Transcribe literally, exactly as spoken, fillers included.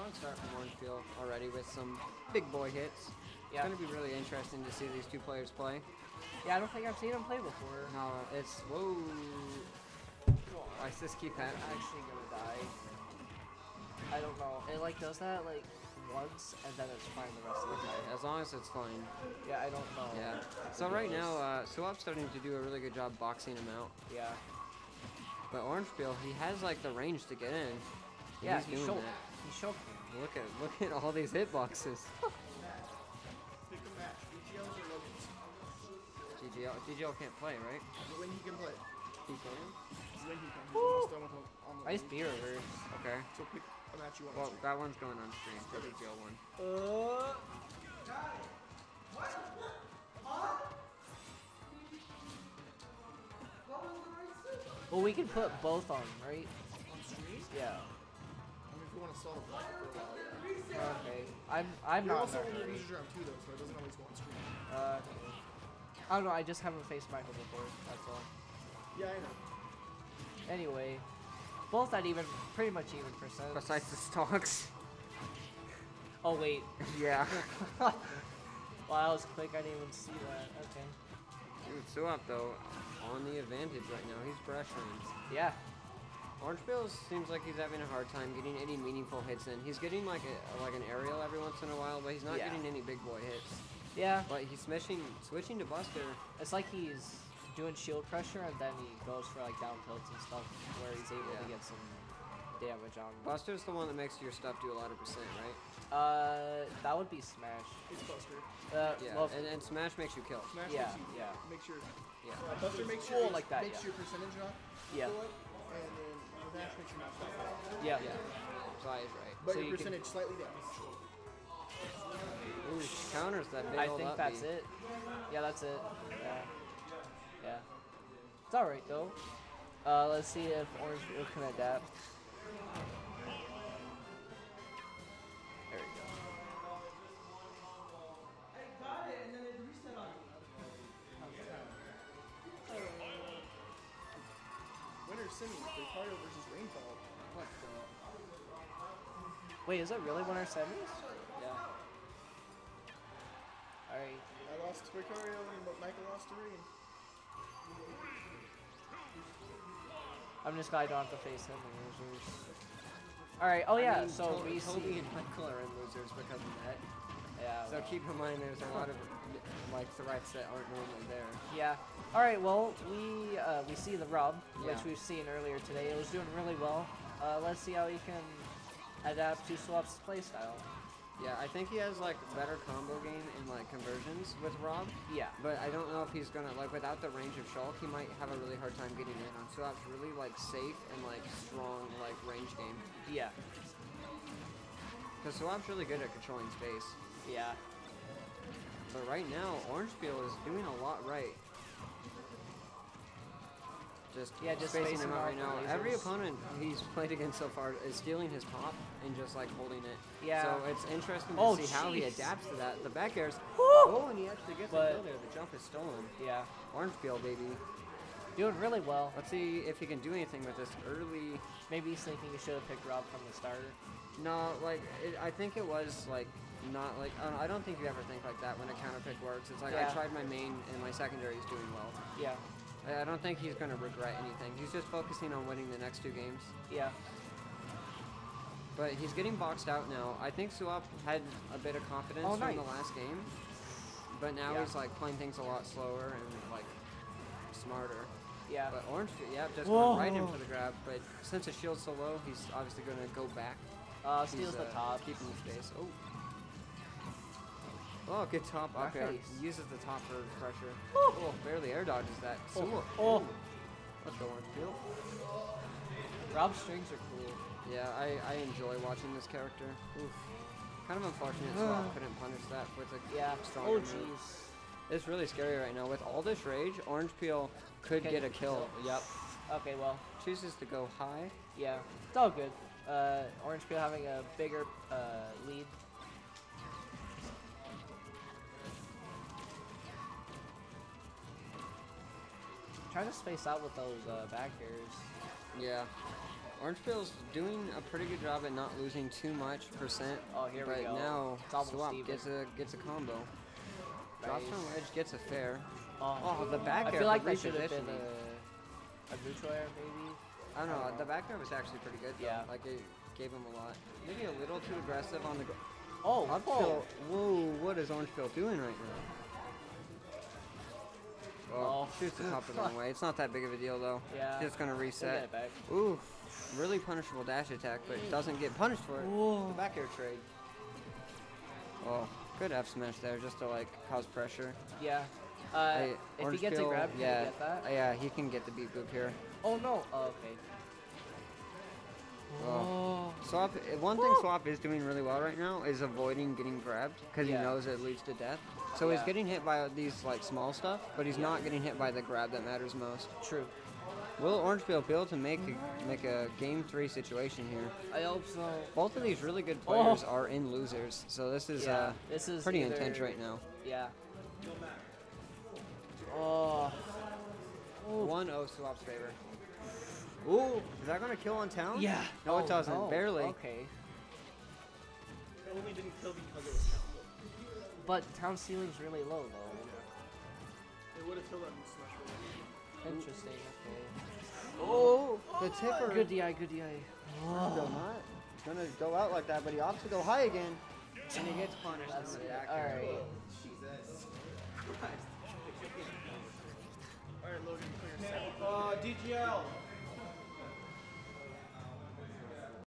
solid start from Orange Peel already with some big boy hits. Yeah. It's going to be really interesting to see these two players play. Yeah, I don't think I've seen him play before. No, it's whoa. Why does this keep I'm happening? actually gonna die. I don't know. It like does that like once and then it's fine the rest of the time. As long as it's fine. Yeah, I don't know. Yeah. So right now, uh, Suap's starting to do a really good job boxing him out. Yeah. But Orange Peel, he has like the range to get in. Yeah, he's he doing showed. that. He showed. Look at look at all these hitboxes. Pick a match. B G Ls or Logan's? G G L, G G L can't play, right? When he can play. He can. When he can. He's almost done with him on the Nice league. beer reverse. Okay. So pick a match you want Well, to that one's going on stream. The G G L one. Uh. Well, we can put both on, right? on stream. Yeah. I mean, if you want to stall the block for a while, yeah. Okay. I'm. I'm You're not. also in a only hurry. users round two though, so it doesn't always go on stream. Uh. I don't know. I just haven't faced Michael before. That's all. Yeah, I know. Anyway, both at even, pretty much even percent. Besides the stocks. Oh wait. Yeah. Wow, that was quick. I didn't even see that. Okay. Dude, Suap though, on the advantage right now. He's pressuring. Yeah. Orange Peel seems like he's having a hard time getting any meaningful hits in. He's getting like a like an aerial every once in a while, but he's not Yeah. getting any big boy hits. Yeah. But he's smishing, switching to Buster. It's like he's doing shield pressure and then he goes for like down tilts and stuff where he's able Yeah. to get some damage on. Buster's the one that makes your stuff do a lot of percent, right? Uh, that would be Smash. It's Buster. Uh, Yeah. well, and, and Smash makes you kill. Smash Yeah, makes you, yeah. makes your, Yeah. uh, Buster makes Cool your, like that, makes yeah. your percentage not Yeah. go up, and then the dash makes your match not go up. yeah. Yeah. Zai is right. But So your you can- percentage slightly down. Ooh, she counters that big I old think up that's B. it. Yeah, that's it. Yeah. Yeah. It's alright though. Uh, let's see if Orange Peel can adapt. There we go. Winner semi, Ricardo versus Rainfall. What the? Wait, is it really winner semis? Yeah. Alright. I lost to Ricardo and Michael lost to Rain. I'm just glad I don't have to face him in losers. Alright, oh yeah, I mean, so To- we Toby see. and Michael are in losers because of that. Yeah, So well. keep in mind there's a lot of like threats that aren't normally there. Yeah. All right. Well, we uh, we see the rub, which Yeah. we've seen earlier today. It was doing really well. Uh, let's see how he can adapt to Swap's playstyle. Yeah, I think he has like better combo game and like conversions with Rob. Yeah. But I don't know if he's gonna like without the range of Shulk, he might have a really hard time getting in on Suap's really like safe and like strong like range game. Yeah. Because Suap's really good at controlling space. Yeah. But right now, Orange Peel is doing a lot right. Just, Yeah, just spacing spacing him out off right the now. Every lasers. opponent he's played against so far is stealing his pop and just like holding it. Yeah. So it's interesting to Oh, see how he jeez. adapts to that. The back airs. Woo! Oh, and he actually gets But- the kill there. The jump is stolen. Yeah. Orange Peel, baby. Doing really well. Let's see if he can do anything with this early. Maybe he's thinking he should have picked Rob from the start. No, like it, I think it was like not like I don't, I don't think you ever think like that when a counter pick works. It's like Yeah. I tried my main and my secondary is doing well. Yeah. I, I don't think he's gonna regret anything. He's just focusing on winning the next two games. Yeah. But he's getting boxed out now. I think Suap had a bit of confidence Oh, from nice. the last game, but now Yeah. he's like playing things a lot slower and like smarter. Yeah. But Orange, yeah, just Whoa. went right in for the grab. But since the shield's so low, he's obviously gonna go back. Uh, He's, steals the uh, top. keeping the space. Oh. Oh, good top up air. Nice. Uses the top for pressure. Woo. Oh, barely air dodges that. Oh. Suap. Oh. Let's go Orange Peel. Rob's strings are cool. Yeah, I, I enjoy watching this character. Oof. Kind of unfortunate Swap couldn't punish that with a Yeah. stronger Oh move. jeez. It's really scary right now. With all this rage, Orange Peel could Can get a get kill. the Yep. Okay. Well. Chooses to go high. Yeah. It's all good. Uh, Orange Peel having a bigger uh, lead. Trying to space out with those uh, back airs. Yeah. Orangeville's doing a pretty good job at not losing too much percent. Oh, here we but go. now It's almost Swap even. gets a gets a combo. Drops Nice. from ledge, gets a fair. Oh, Oh, the back I air feel like for that should have been repositioning. a, a neutral air, maybe. I don't know. I don't The know. back air was actually pretty good. Though. Yeah. Like it gave him a lot. Maybe a little too aggressive on the. Gr Oh, Uphill. oh. Whoa! What is Orangeville doing right now? Oh, Oh. shoots the top of the wrong way. It's not that big of a deal though. Yeah. Just gonna We'll get reset. it back. Ooh, really punishable dash attack, but doesn't get punished for it. Whoa. The back air trade. Oh, good F smash there just to like cause pressure. Yeah. Uh, Hey, if he gets a Orangeville, grab, can yeah, he get that? uh, yeah, he can get the beat boop here. Oh no. Oh, okay. Oh. Swap. uh, One thing Woo. Swap is doing really well right now is avoiding getting grabbed because Yeah. he knows it leads to death. So he's Yeah. getting hit by these like small stuff, but he's Yeah. not getting hit by the grab that matters most. True. Will Orangeville be able to make a, make a game three situation here? I hope so. Both of these really good Oh. players are in losers, so this is Yeah, uh, this is pretty either- intense right now. Yeah. Oh. one oh Swap's favor. Ooh, is that gonna kill on town? Yeah. No, it Oh, doesn't. no. Barely. Okay. It only didn't kill because it was counted. But town ceiling's really low though. It would have killed that smash roll. Interesting. Okay. Oh, the tipper. Good D I. Good D I. Still not. Gonna go out like that, but he opts to go high again, and he gets punished. That's on the it. back All air. right. Jesus. Alright, Logan, clear set. Uh, D G L.